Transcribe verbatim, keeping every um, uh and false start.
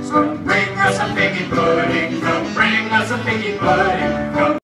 Come bring us a figgy pudding, come bring us a figgy pudding. Come